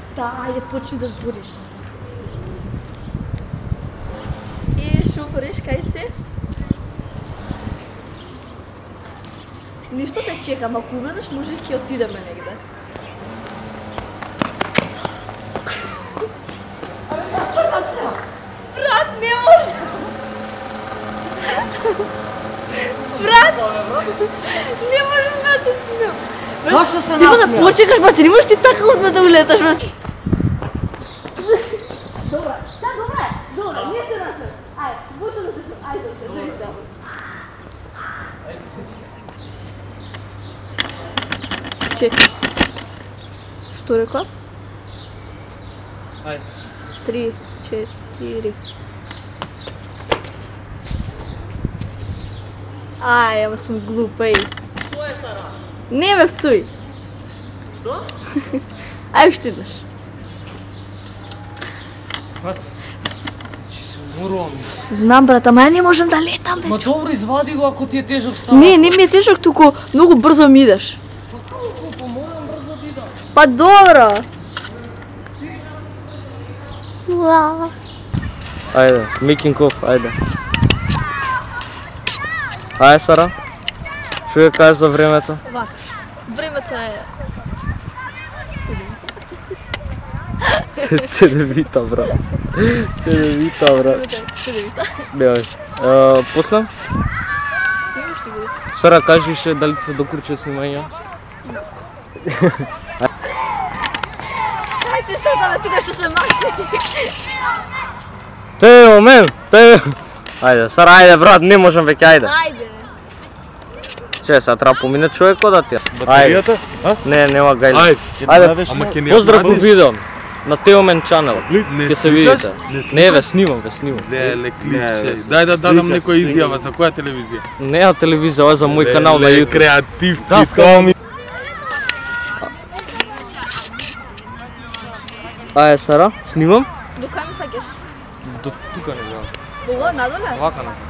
Да, ајде почни да збориш. Шо пореш, кај се? Ништо те чекам, ако уредаш може ќе отидеме негде. Брат, не може! Брат! Не може да се смеам. Зашо се Ти ма да насмеа? почекаш, бати, не можеш ти така одма да улеташ, брат. Добра, да, добра, не се насмеам. Ајде, може да се, ајде се, дори се. Чекай. Што рекла? Ајде. 3, 4. Ај, ама сум глупа, еј. Што е, Сара? Не ме вцуј. Што? Ај, што идеш? Брат, че се уморувам јас. Знам, брат, ама ја не можам да летам, Ма бе. добро, извади го ако ти е тежок става. Не ми е тежок, туку многу брзо ми идеш. Па морам брзо да идам. Па добро. Уа. Ајде, making of, ајде. Ајде, Сара. Што ја кажеш за времето? Вака. Времето е... Цедевита, брат. Цедевита, брат. Цедевита. Беј, после? Снимаш ли го? Сара, кажи ше дали се докручи снимање? Ај се стотаме, тука ще се мачи. Тео, мен, тео. Ајде, Сара, ајде, брат, не можам веќе, ајде. Ајде. Че, сега треба помине човекот да ти. Батеријата? А? Не, нема гајле. Ајде, Ајде, ама ќе не поздрав во видео. На Теомен чанел. Не Ќе се сликаш? видите. Не Не, ве снимам, ве снимам. Леле, клипче. Дај да дадам некоја изјава, за која телевизија? Не е телевизија, ова е за мој канал на Леле, YouTube. креативци, скоми. Ајде, Сара, снимам. До кај ми фаќаш? До тука не знам. Ова, надоле? Вака на.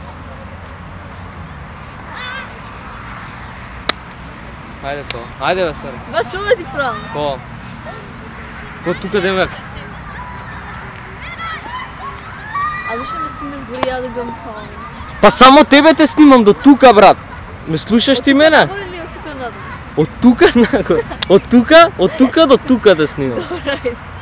Ајде тоа. Ајде бе, Сара. Баш чува да ти правам. Ко? Ко тука де век? А зашто ме снимаш гори, ја да бидам као? Па само тебе те снимам до тука, брат. Ме слушаш ти мене? Горе ли од тука надоле? Од тука нагоре. Од тука до тука те снимам.